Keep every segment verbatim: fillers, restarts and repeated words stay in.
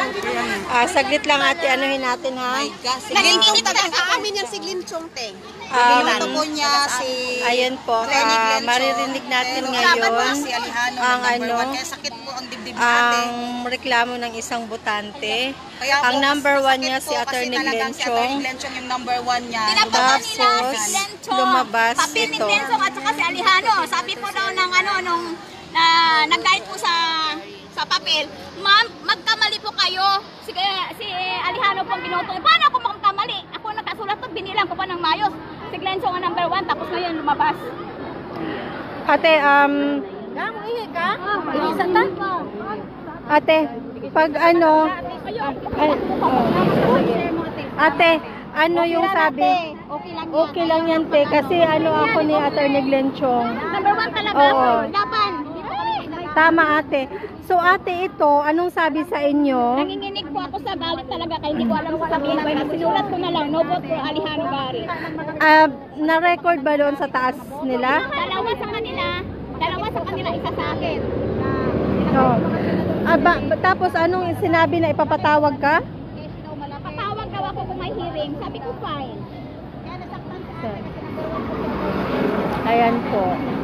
Ah, saglit lang ate, anuhin natin ha. Siglintong talaga sa amin yung siglintong te. Um, Binoto po niya si Ayan po, ah, maririnig natin ngayon si Alejano ang number ano, one. Kaya sakit po ang dibdib natin. ang reklamo ng isang botante. Kaya po, Ang number one niya sakit si po Attorney kasi talagang si Attorney Glenchong. Glenchong yung number one niya. Tapos, lumabas Papi ni ito. Glenchong at saka si Alejano. Sabi po daw ng ano, nung na, nag-guide po sa sa papel, ma'am, magkamali po kayo. Si, si Alejano pong binoto. Paano ako magkamali? Ako nakasulat to, binilang ko pa ng mayos. Si Glenchong ang number one, tapos ngayon lumabas. Ate, um, ate, pag ano, ay, oh, ate, ano yung sabi? Okay lang, Okay lang yan, te, kasi ano ako ni Attorney Glenchong. Number one talaga Oo. ako. Laban. Tama, ate. So, ate, ito, anong sabi sa inyo? Nanginginig po ako sa galit talaga kaya hindi ko alam sa sabihin ko. Sinulat ko na lang, no vote for Alejano Gari. Ah, na-record ba doon sa taas nila? Dalawa sa kanila, dalawa sa kanila, isa sa akin. No. Ah, ba, ba- tapos anong sinabi na ipapatawag ka? Patawag daw ako kung may hearing. Sabi ko, fine. Ayan po.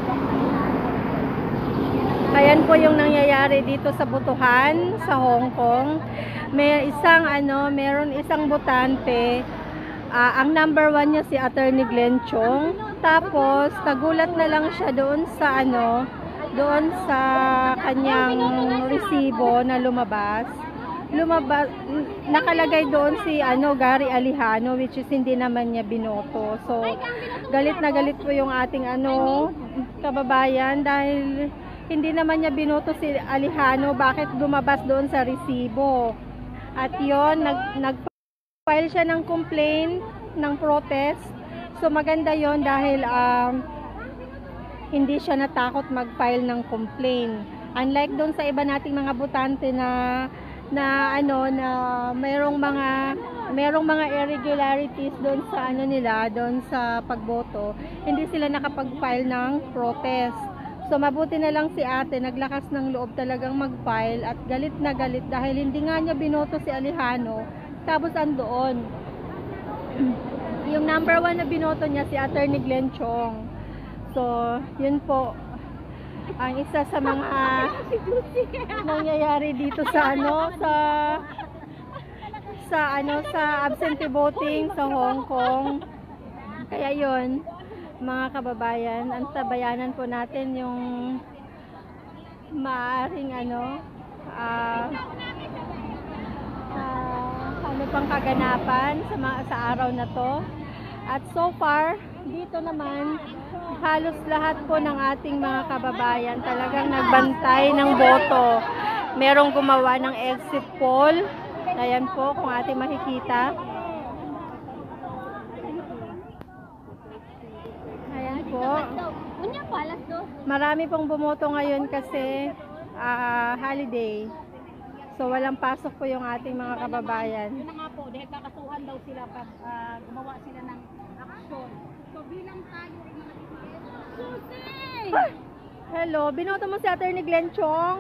Ayan po yung nangyayari dito sa Butuhan, sa Hong Kong. May isang ano, meron isang botante. Ah, ang number one niya si Attorney Glenchong. Tapos nagulat na lang siya doon sa ano, doon sa kanyang resibo na lumabas. Lumabas, nakalagay doon si ano, Gary Alejano, which is hindi naman niya binoto. So, galit na galit po yung ating ano, kababayan dahil hindi naman niya binoto si Alejano, bakit lumabas doon sa resibo. At yon nag, nag-file siya ng complaint, ng protest. So maganda yon dahil um, hindi siya natakot mag-file ng complaint. Unlike doon sa iba nating mga botante na na ano na mayroong mga merong mga irregularities doon sa ano nila, doon sa pagboto, hindi sila nakapag-file ng protest. So mabuti na lang si ate, naglakas ng loob talagang mag-file at galit na galit dahil hindi nga niya binoto si Alejano, tapos andoon. Yung number one na binoto niya si Attorney Glenchong. So, yun po ang isa sa mga nangyayari dito sa ano, sa sa ano, sa absentee voting sa Hong Kong. Kaya yun, mga kababayan, ang tabayanan po natin yung maaring ano uh, uh, ano pang kaganapan sa, mga, sa araw na to. At so far, dito naman halos lahat po ng ating mga kababayan talagang nagbantay ng boto. Merong gumawa ng exit poll. Ayan po kung ating makikita. Po. Marami pong bumoto ngayon kasi uh, holiday. So walang pasok po yung ating mga kababayan. Yun na nga po, dahil kakasuhan daw sila pag uh, gumawa sila ng aksyon. So bilang tayo ay mga Susi! Hello, binoto mo si Attorney Glenchong?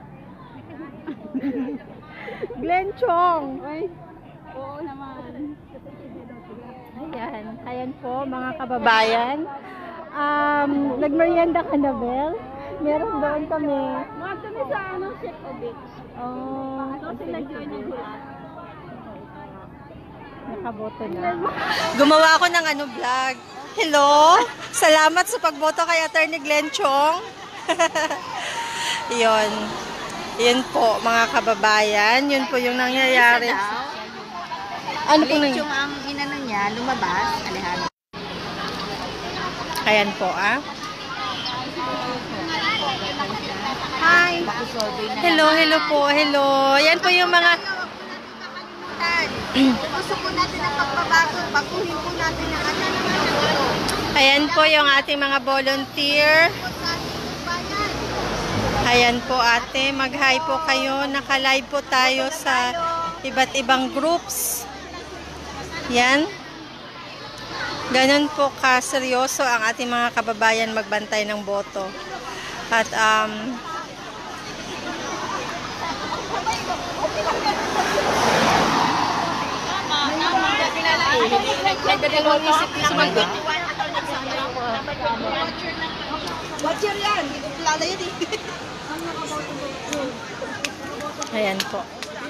Glenchong! Ay, oo naman. Ayan, ayan po mga kababayan. Um, nagmerienda ka na, Bel? Meron doon kami. Mga kami sa ano, Chef Obit. Oh, So sila join ng lahat. nakaboto na. Gumawa ako ng ano vlog. Hello? Salamat sa pagboto kay Attorney Glenchong. Yun. Yun po, mga kababayan. Yun po yung nangyayari. Ano po nangyayari? Yung ang inano niya, lumabas, Alejano. Ayan po, ah. Hi! Hello, hello po, hello. Yan po yung mga... Gusto po natin ang pagbabago, baguhin po natin ang ating pagbabago. Ayan po yung ating mga volunteer. Ayan po ate, mag-hi po kayo. Naka-live po tayo sa iba't ibang groups. Yan. Ganun po kaseryoso ang ating mga kababayan magbantay ng boto. At um dalawang isip na sumagot. Watcher yan. Hindi ko kilala yun eh. Ayan po.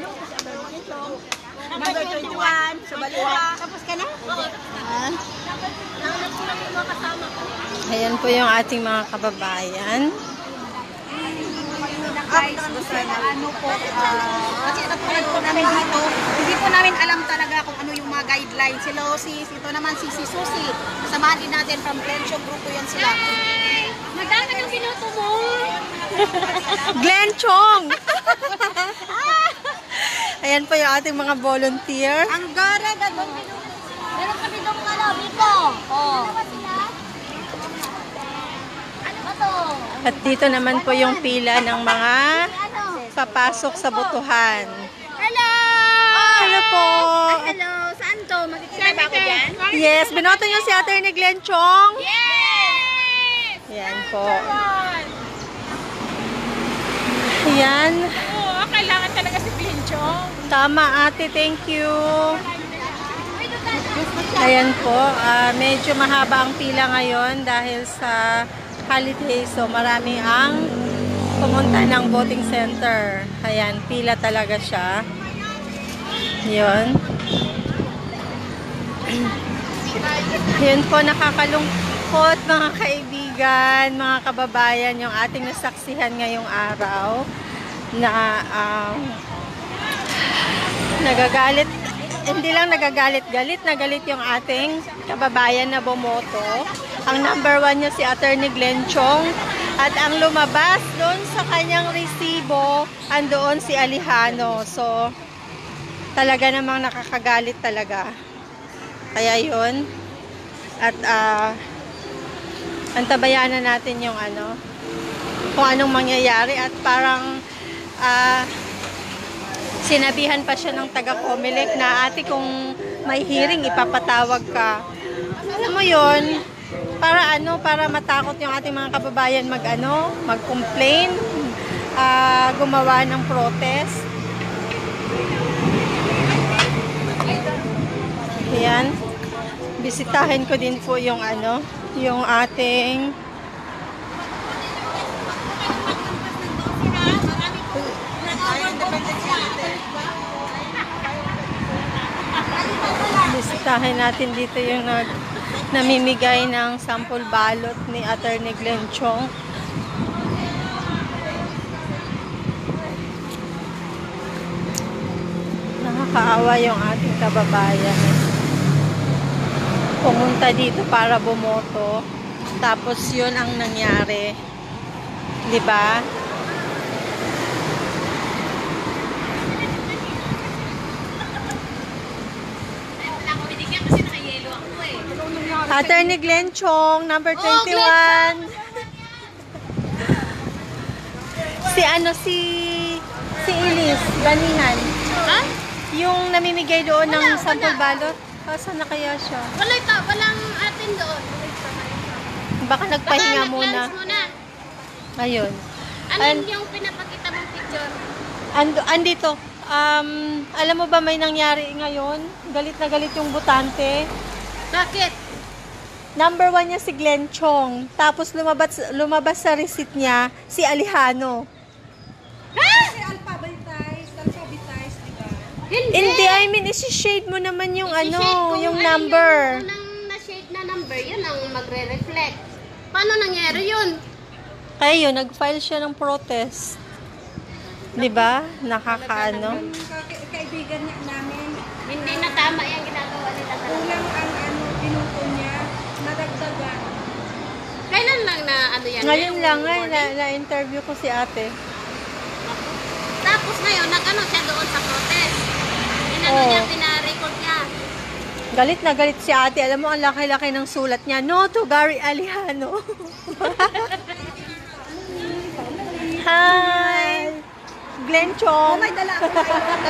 Number twenty-one. Sa Baliwa. Tapos ka na? Ayan po yung ating mga kababayan. Guys, ano po, ah, kasi natulad po namin dito, hindi po namin alam talaga kung ano yung mga guidelines. Si Losis, ito naman si si Susi. Kasamahan din natin from Glencio Grupo yan sila. Magdami ng binuto mo. Glenn Chong! Ayan po yung ating mga volunteer. Ang gara, gano'n. Meron kami dong ano, dito. Oh. Ano to? At dito naman po yung pila ng mga Ano? papasok sa butuhan. Hello! Hello po! Hello! Saan to? Makikita ba ako dyan? Yes, binoto niyo si Attorney Glenn Chong. Yes! Yan po. Yan. Oo, kailangan talaga si Glenchong. Tama ate, thank you. Ayan po, ah, medyo mahaba ang pila ngayon dahil sa holiday. So marami ang pumunta ng voting center. Ayan, pila talaga siya. Yun. Yun po, nakakalungkot mga kaibigan, mga kababayan, yung ating nasaksihan ngayong araw na um, nagagalit, hindi lang nagagalit-galit, nagalit yung ating kababayan na bumoto. Ang number one niya si Attorney Glenn Chong at ang lumabas doon sa kanyang resibo, andoon si Alejano. So, talaga namang nakakagalit talaga. Kaya yun. At uh, antabayanan natin yung ano, kung anong mangyayari at parang uh, sinabihan pa siya ng taga-Comelec na ate kung may hearing ipapatawag ka. Alam mo yun, para ano, para matakot yung ating mga kababayan mag ano, mag-complain, uh, gumawa ng protest. Ayan. Bisitahin ko din po yung ano, yung ating bisitahin natin dito yung nag namimigay ng sample ballot ni Attorney Glenn Chong. Nakakaawa yung ating kababayan. Pumunta dito para bumoto. Tapos yun ang nangyari. 'Di ba? Attorney Glenn Chong, number twenty-one. Si ano si si Elise Ganihan. Ha? Yung namimigay doon ng Wala, sample wala. ballot. Asan na kaya siya? Wala ito, walang atin doon. Baka nagpahinga Baka muna. nag-lunch muna. Ayun. Ano An- yung pinapakita mong picture? Ando, andito. Um, alam mo ba may nangyari ngayon? Galit na galit yung botante. Bakit? Number one niya si Glenn Chong. Tapos lumabas, lumabas sa receipt niya si Alejano. Kasi alphabetize, alphabetize, di ba? Hindi. Hindi, I mean, isi-shade mo naman yung I-shade ano, kung yung ano number. Yung unang na-shade na number, yun ang magre-reflect. Paano nangyari yun? Kaya yun, nag-file siya ng protest. Di ba? Nakakaano. Yung ka- kaibigan niya namin, Hindi na tama yung ginagawa nila talaga. kulang ang ano, binuto niya, nadagdagan. Kailan lang na ano yan? Ngayon Ngayong lang, ngayon, morning? na, na-interview ko si ate. Tapos ngayon, nag-ano siya doon sa protest. Inano Oo. niya, pina-record niya. Galit na galit si ate. Alam mo, ang laki-laki ng sulat niya. No to Gary Alejano. Hi! Glenn Chong. Oh, may dala ako.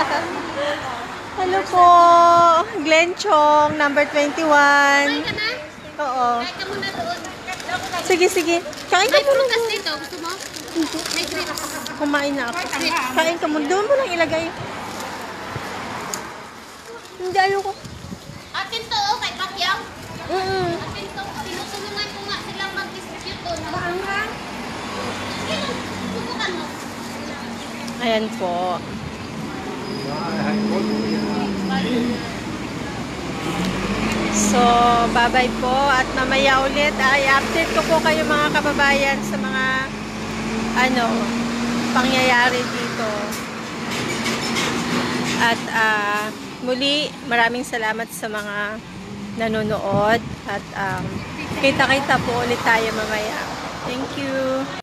Hello po. Glenn Chong, number Kain twenty-one. ka na? Oo. Kain ka muna doon. Sige, sige. Kain ka May muna. prutas dito. Gusto mo? May grapes. Kumain na ako. Kain ka muna. Doon mo lang ilagay. Hindi, ayoko. Akin to, oh, kay Pacquiao. Mm. At tinutulungan ko nga silang mag-distribute doon. Maanghang? Subukan mo. Ayan po. So, bye-bye po. At mamaya ulit ay update ko po kayo mga kababayan sa mga ano, pangyayari dito. At uh, muli, maraming salamat sa mga nanonood. At um, kita-kita po ulit tayo mamaya. Thank you.